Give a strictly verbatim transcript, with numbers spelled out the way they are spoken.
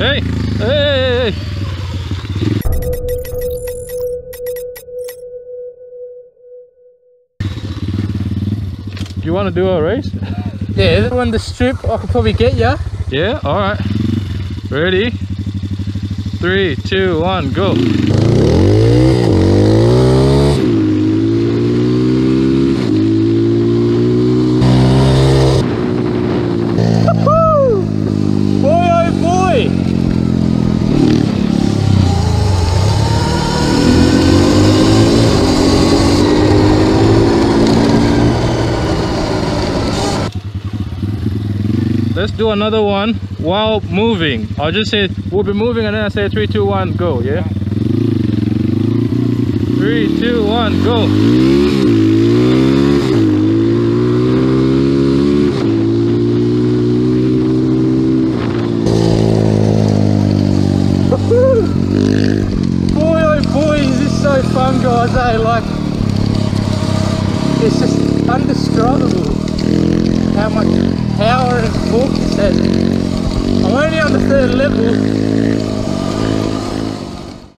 Hey, hey, hey, hey. Do you want to do a race? Yeah, on the strip, I could probably get ya. Yeah, all right. Ready? Three, two, one, go. Let's do another one while moving. I'll just say we'll be moving and then I say three, two, one, go. Yeah. Three, two, one, go. Boy, oh boy, is this so fun, guys? Eh? Like, it's just undescribable how much power and torque this has. I'm only on the third level,